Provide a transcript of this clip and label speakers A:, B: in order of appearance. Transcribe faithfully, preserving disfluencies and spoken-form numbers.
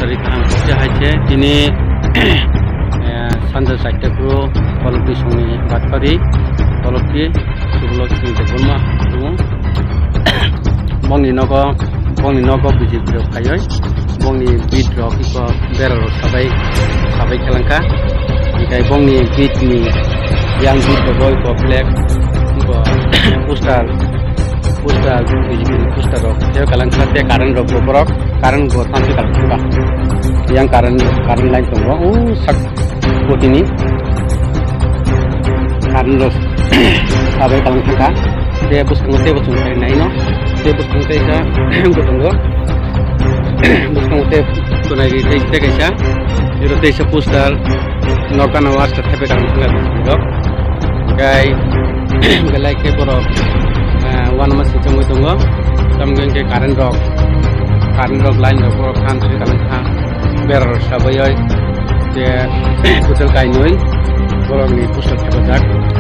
A: sari kaham kopja haite tini sanja saite pro polokti songi batkari polokti subulok sini debolma dungo bongni nogo bongni nogo biji biro khayoy bongni bit rok iko beror sabai sabai kelangka ikai bongni bit ni yang bit boy ko black iko poster poster biji biro poster rok je kelangka te karan rok borok karan go tanti kalangka yang karan karan lain tongro oh sak potini karan rok sabai kelangka te bus ngote bus ngote nai no te bus ngote sa go tongro bus ngote to nai te te kaisa jero te sa poster nokan awas ta thepe kalangka go gai belai ke boro wan mas chongo tongo tamgen ke karan rok karan rok lain rok boro khan se kalangka ber sabai te hotel kai noi boro ni poster thebajak